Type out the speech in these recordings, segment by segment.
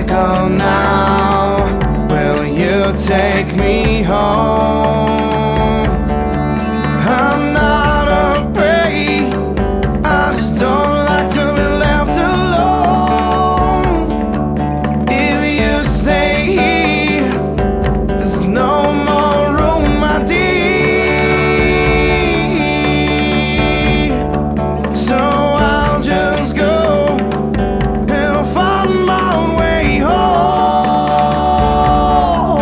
go now, will you take me home? I'm not afraid, I just don't like to be left alone. If you stay here, there's no more room, my dear. So I'll just go and find my way home.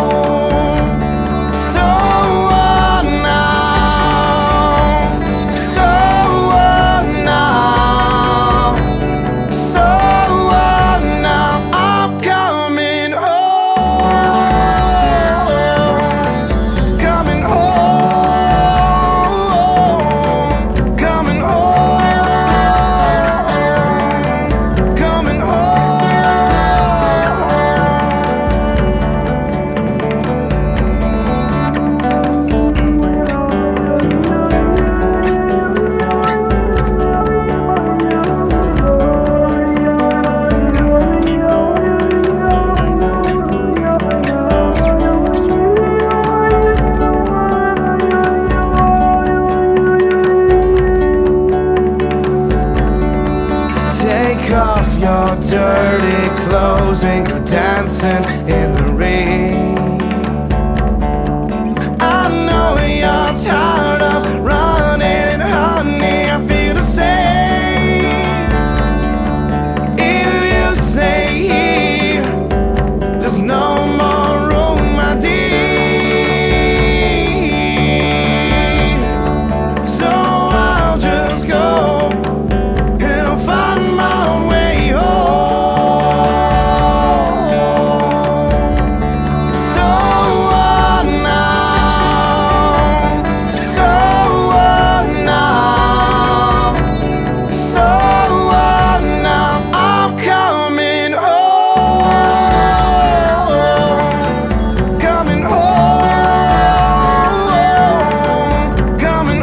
So what now? So what now? So what now? I'm coming home. Coming home. Coming home. Coming Take off your dirty clothes and go dancing in the rain. I know you're tired of running, honey, I feel the same. If you stay here, there's no more room, my dear. So I'll just go and find my way home. So what now? So what now? So what now? I'm coming home. Coming home. Coming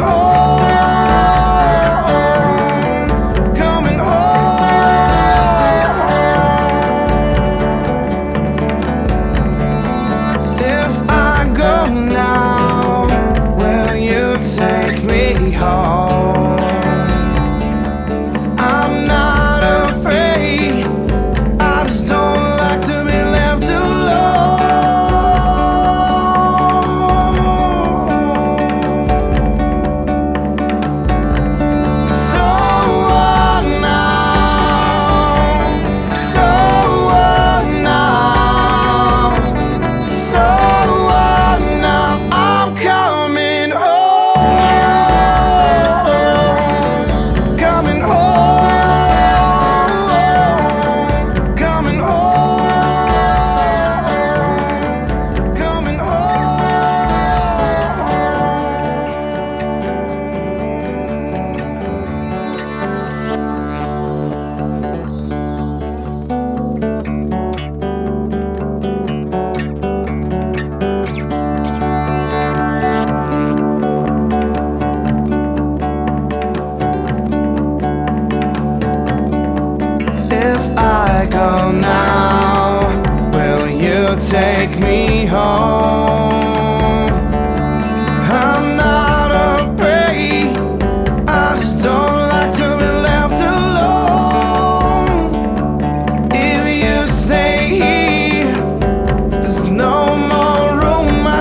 home. Coming home. If I go now, will you take me home? I'm not afraid, I just don't like to be left alone. So what now? So what now? So what now? I'm coming home. Coming home. Coming home. Coming If I go now, will you take me home? I'm not afraid, I just don't like to be left alone. If you stay here, there's no more room, my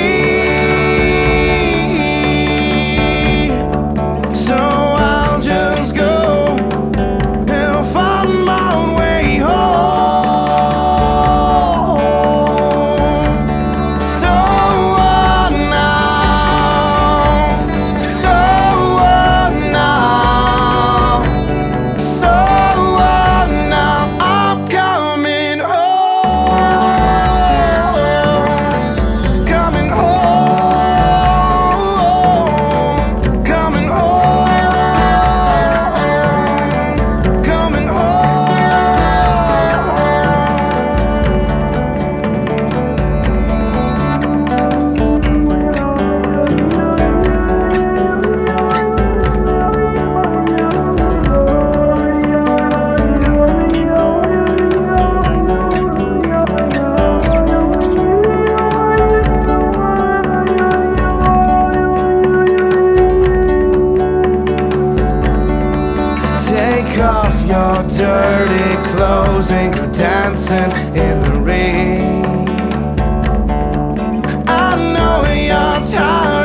dear. So I'll just go and find my way home. So dirty clothes and go dancing in the rain. I know you're tired